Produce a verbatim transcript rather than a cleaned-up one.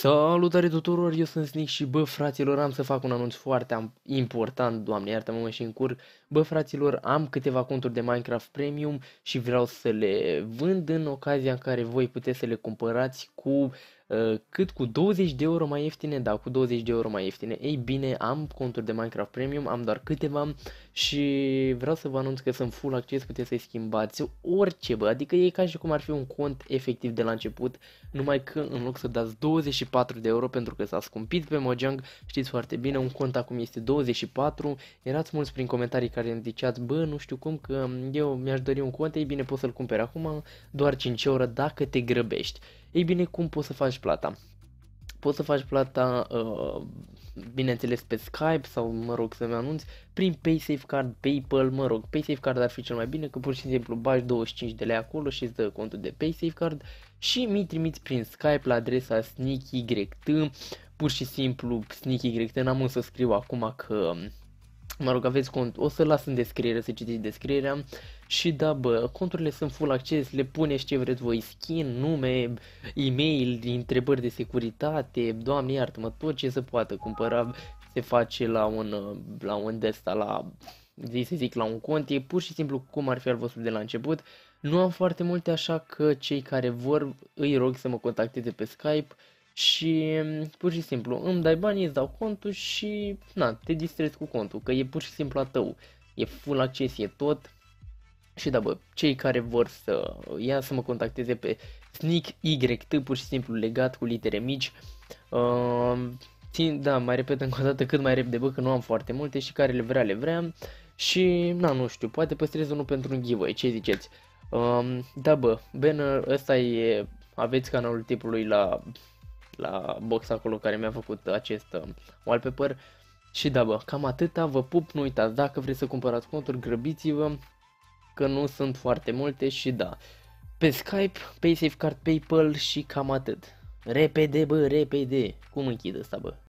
Salutare tuturor, eu sunt Snick și bă fraților, am să fac un anunț foarte am- important, doamne iartă-mă mă și încurc. Bă fraților, am câteva conturi de Minecraft Premium și vreau să le vând în ocazia în care voi puteți să le cumpărați cu uh, cât cu douăzeci de euro mai ieftine, da, cu douăzeci de euro mai ieftine. Ei bine, am conturi de Minecraft Premium, am doar câteva și vreau să vă anunț că sunt full acces, puteți să-i schimbați orice, bă, adică e ca și cum ar fi un cont efectiv de la început, numai că în loc să dați douăzeci și patru de euro pentru că s-a scumpit pe Mojang, știți foarte bine, un cont acum este douăzeci și patru, erați mulți prin comentarii care îmi ziceați, bă, nu știu cum, că eu mi-aș dori un cont, ei bine, poți să-l cumperi acum, doar cinci euro dacă te grăbești. Ei bine, cum poți să faci plata? Poți să faci plata, uh, bineînțeles, pe Skype sau, mă rog, să-mi anunți, prin PaySafeCard, PayPal, mă rog, PaySafeCard ar fi cel mai bine, că pur și simplu bagi douăzeci și cinci de lei acolo și îți dă contul de PaySafeCard și mi trimiți prin Skype la adresa SneakyYT, pur și simplu SneakyYT, n-am un să scriu acum că... Mă rog, aveți cont, o să las în descriere să citiți descrierea și da, bă, conturile sunt full acces, le puneți ce vreți voi, skin, nume, e-mail, întrebări de securitate, doamne iartă-mă, tot ce se poate cumpăra se face la un, la un desta, la, zi să zic, la un cont, e pur și simplu cum ar fi al vostru de la început. Nu am foarte multe, așa că cei care vor îi rog să mă contacteze pe Skype și pur și simplu îmi dai bani, îți dau contul și na, te distrezi cu contul, că e pur și simplu a tău, e full acces, e tot. Și da, bă, cei care vor să ia să mă contacteze pe SneakyYT, pur și simplu legat cu litere mici. Uh, țin, da, mai repet încă o dată cât mai repede, bă, că nu am foarte multe și care le vrea, le vrea. Și, na, nu știu, poate păstrez unul pentru un giveaway, ce ziceți? Uh, da, bă, banner, ăsta e, aveți canalul tipului la la box acolo care mi-a făcut acest uh, wallpaper. Și da, bă, cam atâta, vă pup, nu uitați, dacă vreți să cumpărați conturi, grăbiți-vă, că nu sunt foarte multe și da, pe Skype, PaySafeCard, PayPal și cam atât. Repede, bă, repede, cum închid ăsta, bă?